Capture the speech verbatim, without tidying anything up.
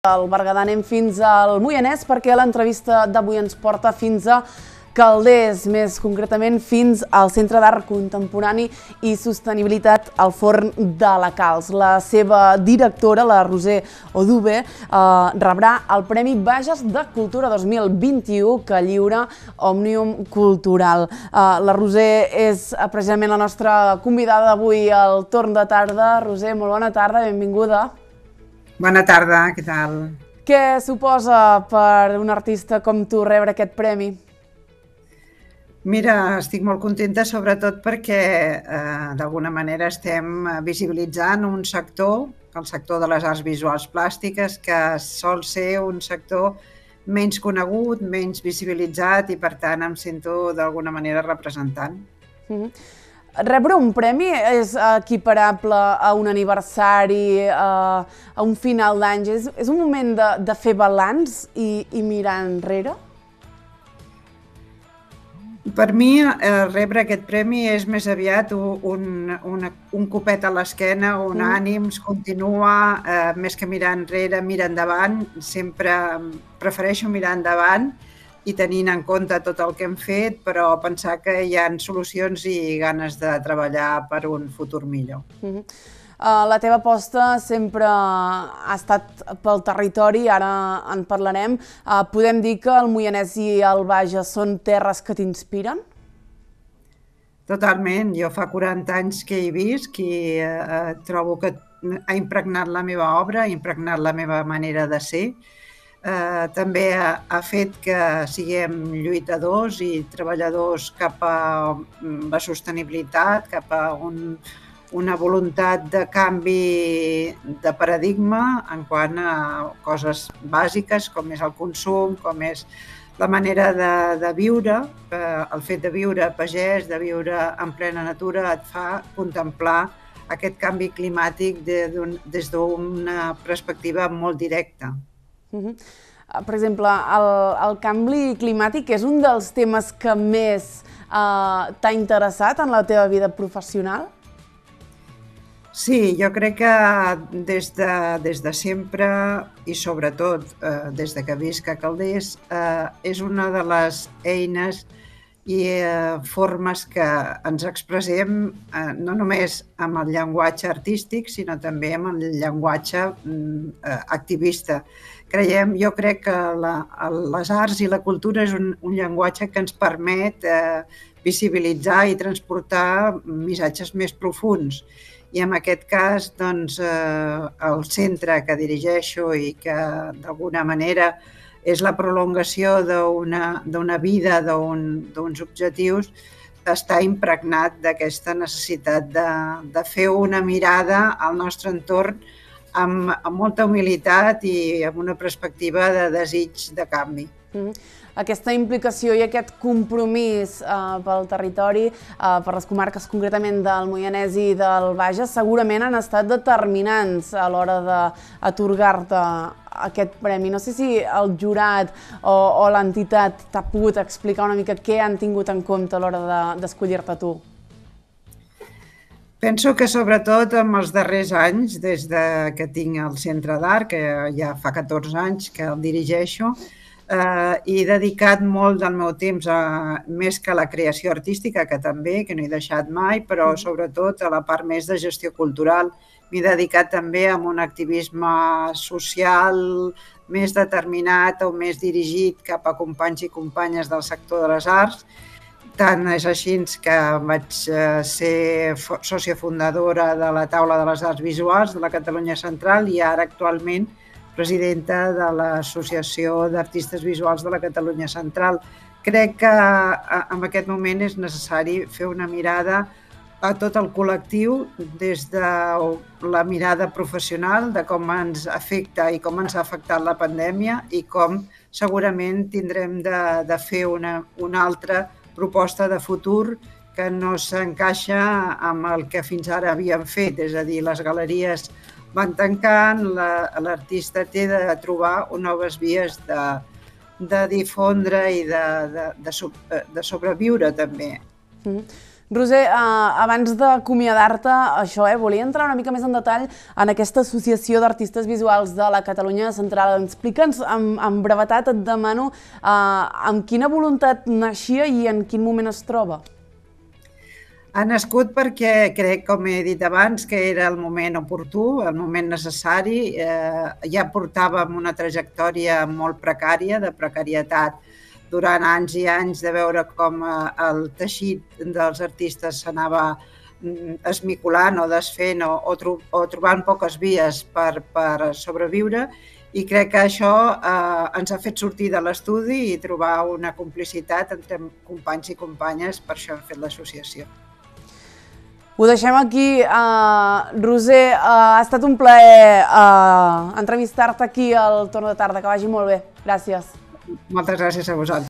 Al Berguedà anem fins al Moianès perquè l'entrevista d'avui ens porta fins a Calders, més concretament fins al Centre d'Art Contemporani i Sostenibilitat al Forn de la Calç. La seva directora, la Roser Oduber, eh, rebrà el Premi Bages de Cultura dos mil vint-i-u que lliura Òmnium Cultural. Eh, la Roser és precisament la nostra convidada d'avui al torn de tarda. Roser, molt bona tarda, benvinguda. Bona tarda, què tal? Què suposa per un artista com tu rebre aquest premi? Mira, estic molt contenta sobretot perquè eh, d'alguna manera estem visibilitzant un sector, el sector de les arts visuals plàstiques, que sol ser un sector menys conegut, menys visibilitzat i per tant em sento d'alguna manera representant. Mm-hmm. Rebre un premi és equiparable a un aniversari, a, a un final d'any? És, és un moment de, de fer balanç i, i mirar enrere? Per mi, eh, rebre aquest premi és més aviat un, un, un copet a l'esquena, un mm. ànims, continua, eh, més que mirar enrere, mira endavant. Sempre prefereixo mirar endavant i tenint en compte tot el que hem fet, però pensar que hi ha solucions i ganes de treballar per un futur millor. Mm-hmm. uh, la teva aposta sempre ha estat pel territori, ara en parlarem. Uh, podem dir que el Moianès i el Bages són terres que t'inspiren? Totalment. Jo fa quaranta anys que hi visc i eh, trobo que ha impregnat la meva obra, ha impregnat la meva manera de ser. Uh, també ha, ha fet que siguem lluitadors i treballadors cap a la sostenibilitat, cap a un, una voluntat de canvi de paradigma en quant a coses bàsiques com és el consum, com és la manera de, de viure. Uh, el fet de viure pagès, de viure en plena natura et fa contemplar aquest canvi climàtic de, des d'una perspectiva molt directa. Uh-huh. Per exemple, el, el canvi climàtic és un dels temes que més uh, t'ha interessat en la teva vida professional? Sí, jo crec que des de, des de sempre i sobretot eh, des de que visc a Calders eh, és una de les eines i eh, formes que ens expressem eh, no només amb el llenguatge artístic, sinó també amb el llenguatge eh, activista. Creiem, jo crec que la, les arts i la cultura és un, un llenguatge que ens permet eh, visibilitzar i transportar missatges més profuns. I en aquest cas, doncs, eh, el centre que dirigeixo i que d'alguna manera és la prolongació d'una d'una vida, d'uns objectius, està impregnat d'aquesta necessitat de, de fer una mirada al nostre entorn amb, amb molta humilitat i amb una perspectiva de desig de canvi. Mm-hmm. Aquesta implicació i aquest compromís eh, pel territori, eh, per les comarques concretament del Moianès i del Bages, segurament han estat determinants a l'hora d'atorgar-te aquest premi. No sé si el jurat o, o l'entitat t'ha pogut explicar una mica què han tingut en compte a l'hora d'escollir-te tu. Penso que sobretot en els darrers anys, des de que tinc el Centre d'Art, que ja fa catorze anys que el dirigeixo, eh, he dedicat molt del meu temps a, més que a la creació artística, que també, que no he deixat mai, però sobretot a la part més de gestió cultural. M'he dedicat també a un activisme social més determinat o més dirigit cap a companys i companyes del sector de les arts. Tant és així que vaig ser sòcia fundadora de la Taula de les Arts Visuals de la Catalunya Central i ara actualment presidenta de l'Associació d'Artistes Visuals de la Catalunya Central. Crec que en aquest moment és necessari fer una mirada a tot el col·lectiu des de la mirada professional de com ens afecta i com ens ha afectat la pandèmia i com segurament tindrem de, de fer una, una altra proposta de futur que no s'encaixa amb el que fins ara havíem fet, és a dir, les galeries van tancant, l'artista té de trobar noves vies de, de difondre i de, de, de, de sobreviure també. Mm. Roser, eh, abans d'acomiadar-te, això, eh, volia entrar una mica més en detall en aquesta associació d'artistes visuals de la Catalunya Central. Explica'ns amb, amb brevetat, et demano, eh, amb quina voluntat naixia i en quin moment es troba? Ha nascut perquè crec, com he dit abans, que era el moment oportú, el moment necessari. Eh, ja portàvem una trajectòria molt precària, de precarietat, durant anys i anys, de veure com el teixit dels artistes s'anava esmicolant o desfent o, o, tro o trobant poques vies per, per sobreviure, i crec que això eh, ens ha fet sortir de l'estudi i trobar una complicitat entre companys i companyes, per això hem fet l'associació. Ho deixem aquí. Uh, Roser, uh, ha estat un plaer uh, entrevistar-te aquí al Torn de Tarda. Que vagi molt bé. Gràcies. Moltes gràcies a vosaltres.